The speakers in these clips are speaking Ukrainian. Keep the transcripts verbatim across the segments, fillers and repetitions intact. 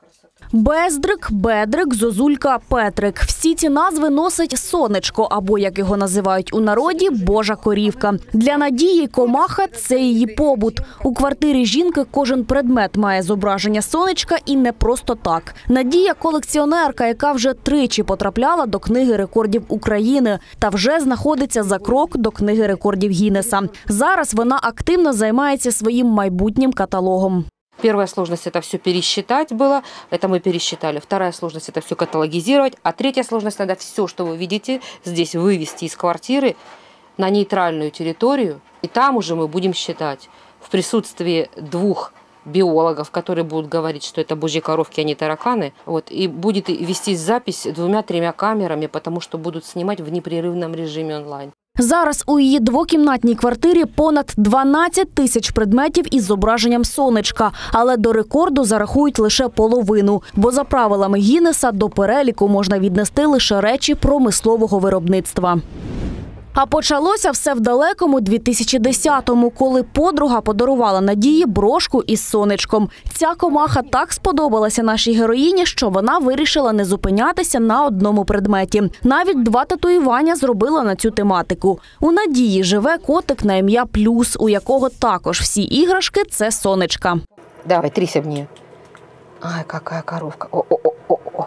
Бездрик, Бедрик, Зозулька, Петрик. Всі ці назви носить сонечко, або, як його називають у народі, Божа корівка. Для Надії комаха – це її побут. У квартирі жінки кожен предмет має зображення сонечка і не просто так. Надія – колекціонерка, яка вже тричі потрапляла до книги рекордів України та вже знаходиться за крок до книги рекордів Гіннеса. Зараз вона активно займається своїм майбутнім каталогом. Первая сложность – это все пересчитать было, это мы пересчитали. Вторая сложность – это все каталогизировать. А третья сложность – надо все, что вы видите, здесь вывести из квартиры на нейтральную территорию. И там уже мы будем считать в присутствии двух биологов, которые будут говорить, что это божьи коровки, а не тараканы. Вот, и будет вестись запись двумя-тремя камерами, потому что будут снимать в непрерывном режиме онлайн. Зараз у її двокімнатній квартирі понад дванадцять тисяч предметів із зображенням сонечка. Але до рекорду зарахують лише половину. Бо за правилами Гіннеса до переліку можна віднести лише речі промислового виробництва. А почалося все в далекому дві тисячі десятому, коли подруга подарувала Надії брошку із сонечком. Ця комаха так сподобалася нашій героїні, що вона вирішила не зупинятися на одному предметі. Навіть два татуювання зробила на цю тематику. У Надії живе котик на ім'я Плюс, у якого також всі іграшки – це сонечка. Давай, трись об неї. Ай, яка коровка. О-о-о-о-о.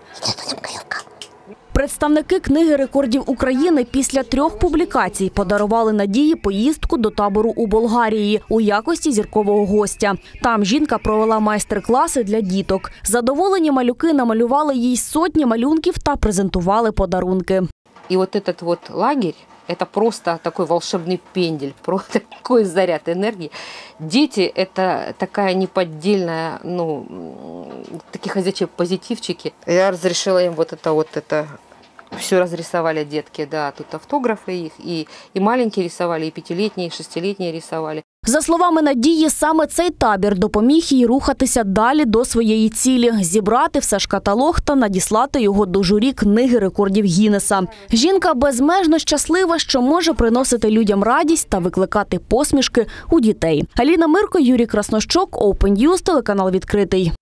Представники книги рекордів України після трьох публікацій подарували Надії поїздку до табору у Болгарії у якості зіркового гостя. Там жінка провела майстер-класи для діток. Задоволені малюки намалювали їй сотні малюнків та презентували подарунки. І от цей вот лагерь – это просто такой волшебный пендель, просто такой заряд энергии. Дети – это такая неподдельная, ну, такие ходячие позитивчики. Я разрешила им вот это вот это. Все разрисовали детки, да, тут автографы их, и, и маленькие рисовали, и пятилетние, и шестилетние рисовали. За словами Надії, саме цей табір допоміг їй рухатися далі до своєї цілі – зібрати все ж каталог та надіслати його до журі книги рекордів Гіннеса. Жінка безмежно щаслива, що може приносити людям радість та викликати посмішки у дітей. Аліна Мирко, Юрій Краснощок, Open News, телеканал «Відкритий».